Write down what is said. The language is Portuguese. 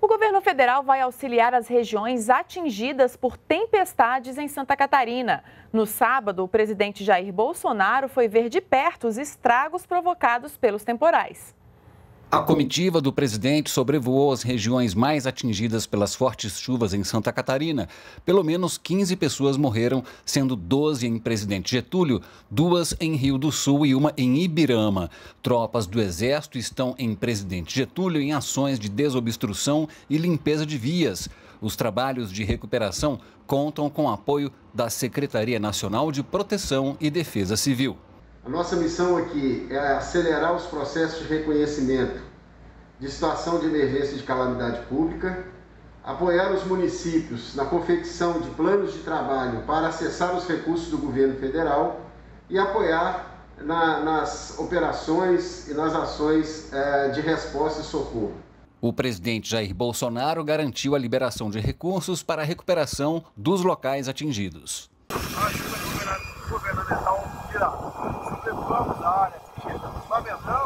O governo federal vai auxiliar as regiões atingidas por tempestades em Santa Catarina. No sábado, o presidente Jair Bolsonaro foi ver de perto os estragos provocados pelos temporais. A comitiva do presidente sobrevoou as regiões mais atingidas pelas fortes chuvas em Santa Catarina. Pelo menos 15 pessoas morreram, sendo 12 em Presidente Getúlio, 2 em Rio do Sul e 1 em Ibirama. Tropas do Exército estão em Presidente Getúlio em ações de desobstrução e limpeza de vias. Os trabalhos de recuperação contam com o apoio da Secretaria Nacional de Proteção e Defesa Civil. A nossa missão aqui é acelerar os processos de reconhecimento de situação de emergência e de calamidade pública, apoiar os municípios na confecção de planos de trabalho para acessar os recursos do governo federal e apoiar nas operações e nas ações de resposta e socorro. O presidente Jair Bolsonaro garantiu a liberação de recursos para a recuperação dos locais atingidos. A ajuda governamental virá. Sobrevoamos a área atingida, lamentamos